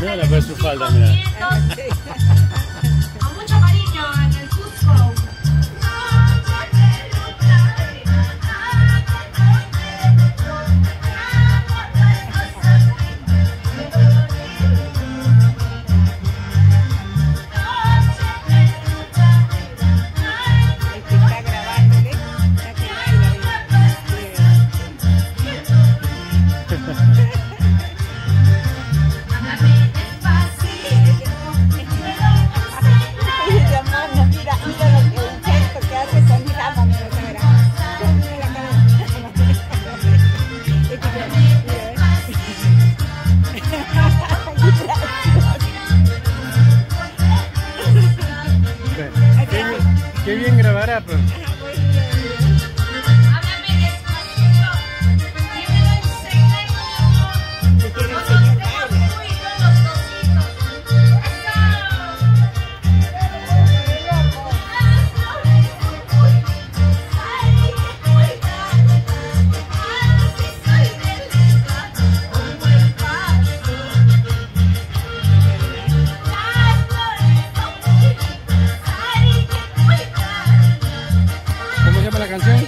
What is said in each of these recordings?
Mira pues su falda, mira. Con mucho cariño en el Cusco. Qué bien grabará, pues. ¿Cómo se llama la canción?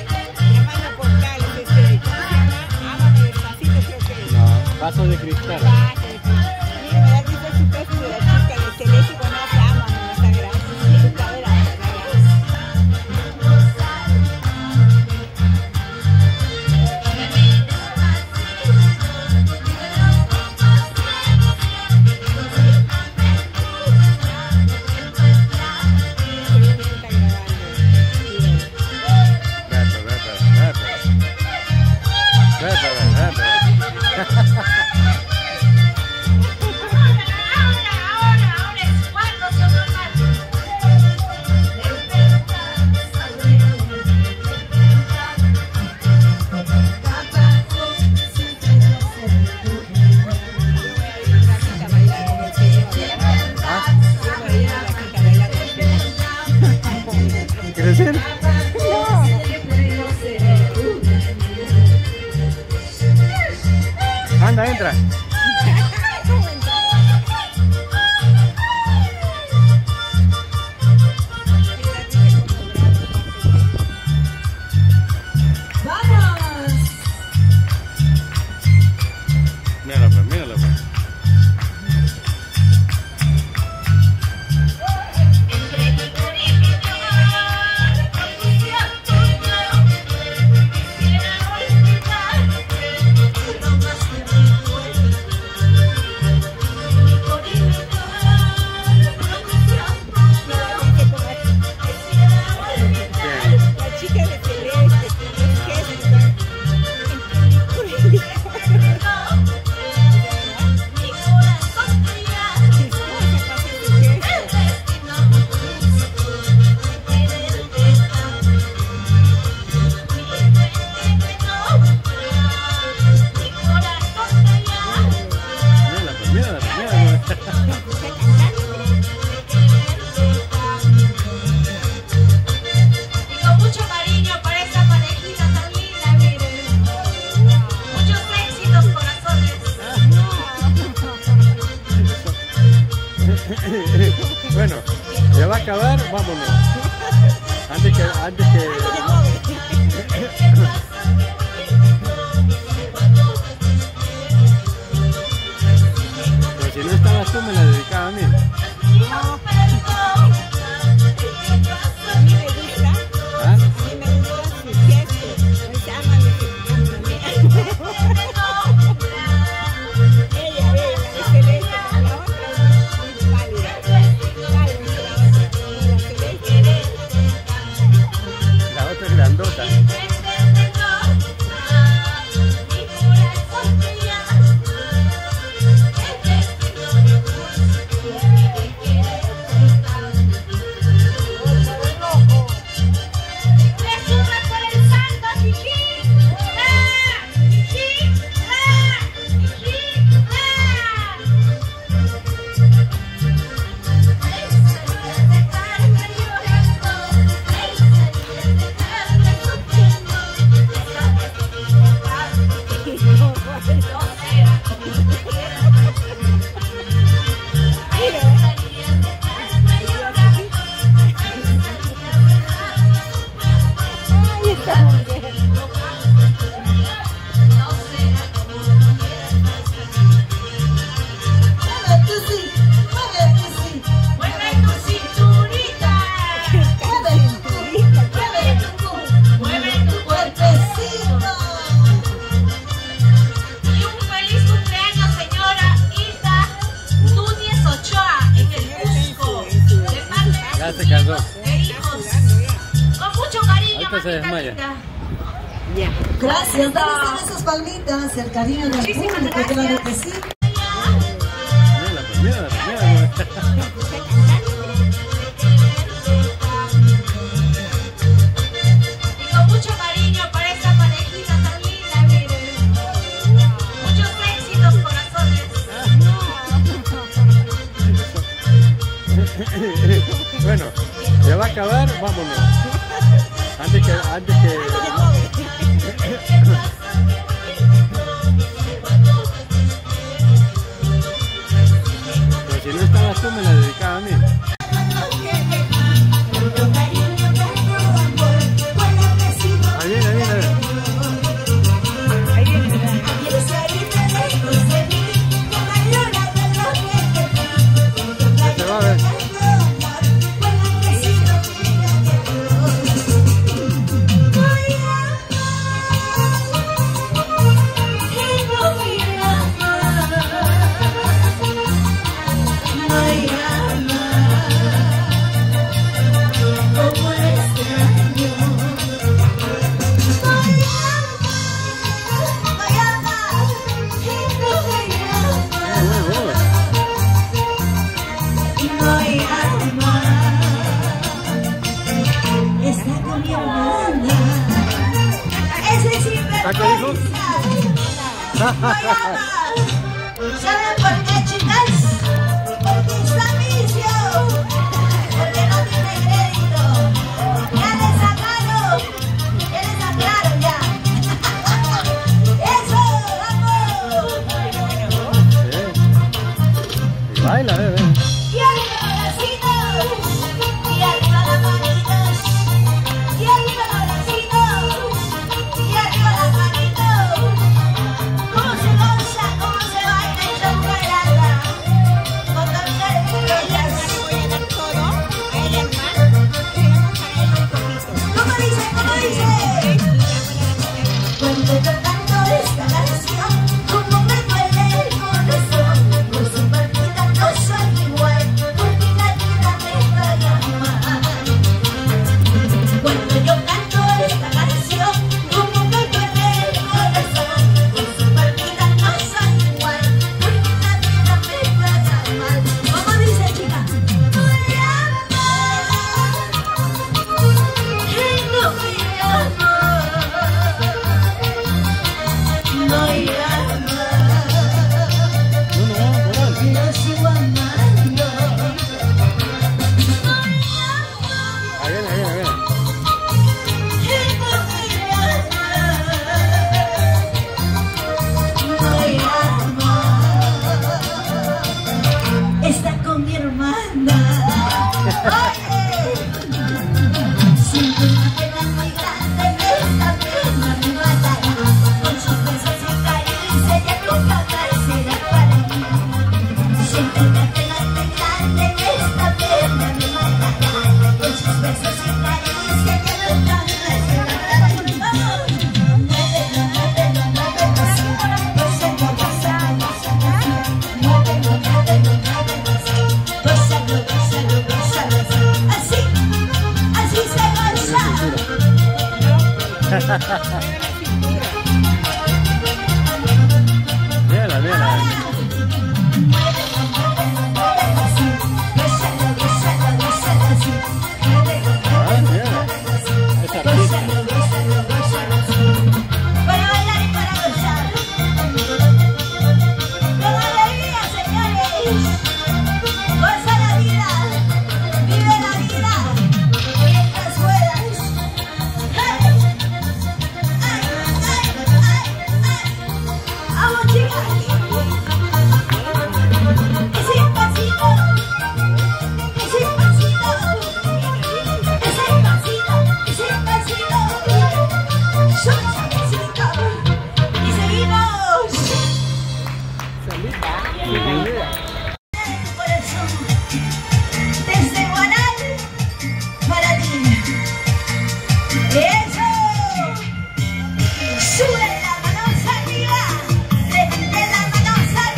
No, Vaso de Cristal. ¿Quieres ir? Anda, entra. Míralo pues, míralo pues. Bueno, ya va a acabar, vámonos. Antes que... Pero si no estabas tú, me la dedicaba a mí. Ya se cansó. de hijos. Con mucho cariño, Ahorita se mamita desmaya. linda. Gracias, dale esas palmitas, el cariño del público, claro que sí. Mírala. Y con mucho cariño para esta parejita tan linda, miren. Muchos éxitos, corazones. Bueno, ya va a acabar, vámonos. Antes que... Pero si no estabas tú, me la dedicaba a mí. Ahí viene. Ya se va a ver. ¿Saben por qué, chicas? Porque está vicio, porque no tiene crédito. Ya le sacaron ya. ¡Eso, vamos! Y baila, bebé. Y arriba los bracitos, y arriba las manitos, y arriba los bracitos, y arriba las manitos. ¿Cómo se goza? ¿Cómo se baila y se baila? Con tantas estrellas. ¿Cómo dice? Cuando yo canto esta canción, como me duele el corazón. Por su partida no soy igual, porque la vida me vaya mal. Cuando yo canto esta canción, como me duele el corazón. Por su partida no soy igual, porque la vida me vaya mal. ¿Cómo dice, chica? Voy a amar, y no voy a amar. Voy a amar, lo sigo amando. Ahí viene. Y no voy a amar. Está con mi hermana. Oye, siento una pena muy grande y esta pena me matará. Con sus besos y caricias ya nunca más será para mí. Siento una pena muy grande y esta pena me matará. Con sus besos y caricias ya nunca más será para mí. Vamos, muévelo así. Gózalo así. Así se goza. Mírala. Esa artista. Para bailar y para gozar. Con alegría, señores. Goza la vida. Vive la vida. Mientras puedas. ¡Ay! ¡Vamos, chicas! Ese pasito. Suavecito. Y seguimos. Corazón, desde Guanal para ti. Eso. Sube las manos arriba, desde las manos arriba.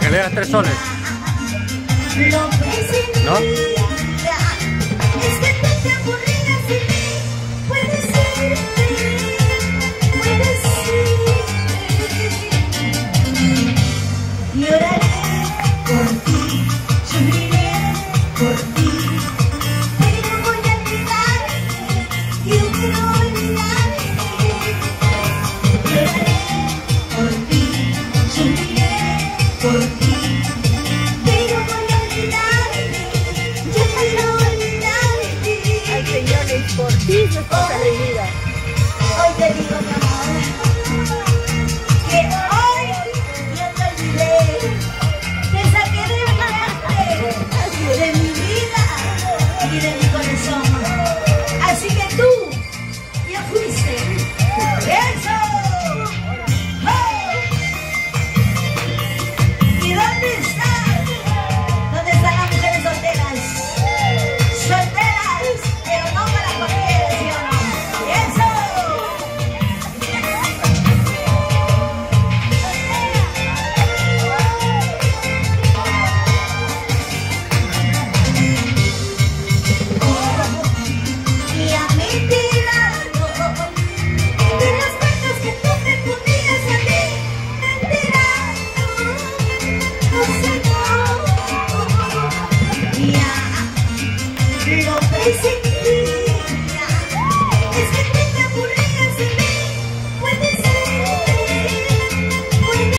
que leas 3 soles. Lo preciso. ¿No?